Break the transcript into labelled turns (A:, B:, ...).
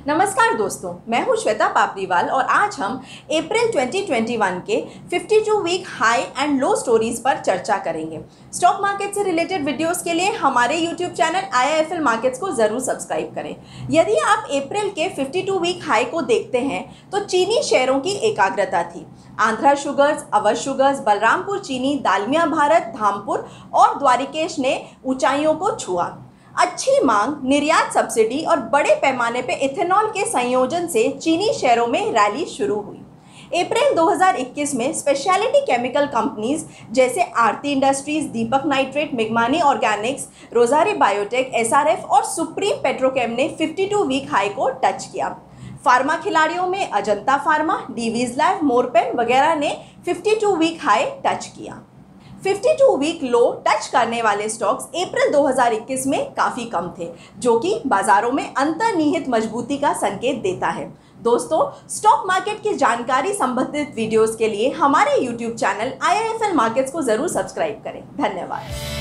A: नमस्कार दोस्तों, मैं हूं श्वेता पापड़ीवाल और आज हम अप्रैल 2021 के 52 week high and low stories पर चर्चा करेंगे। स्टॉक मार्केट से रिलेटेड वीडियोस के लिए हमारे यूट्यूब चैनल IIFL मार्केट्स को ज़रूर सब्सक्राइब करें। यदि आप अप्रैल के 52 वीक हाई को देखते हैं तो चीनी शेयरों की एकाग्रता थी। आंध्रा शुगर्स, अवध शुगर्स, बलरामपुर चीनी, दालमिया भारत, धामपुर और द्वारिकेश ने ऊंचाइयों को छुआ। अच्छी मांग, निर्यात सब्सिडी और बड़े पैमाने पे इथेनॉल के संयोजन से चीनी शेयरों में रैली शुरू हुई। अप्रैल 2021 में स्पेशलिटी केमिकल कंपनीज जैसे आरती इंडस्ट्रीज, दीपक नाइट्रेट, मेघमानी ऑर्गेनिक्स, रोजारी बायोटेक, SRF और सुप्रीम पेट्रोकेम ने 52 वीक हाई को टच किया। फार्मा खिलाड़ियों में अजंता फार्मा, डीवीज लैब, मोरपेन वगैरह ने 52 वीक हाई टच किया। 52 वीक लो टच करने वाले स्टॉक्स अप्रैल 2021 में काफ़ी कम थे, जो कि बाजारों में अंतर्निहित मजबूती का संकेत देता है। दोस्तों, स्टॉक मार्केट की जानकारी संबंधित वीडियोस के लिए हमारे YouTube चैनल IIFL मार्केट्स को ज़रूर सब्सक्राइब करें। धन्यवाद।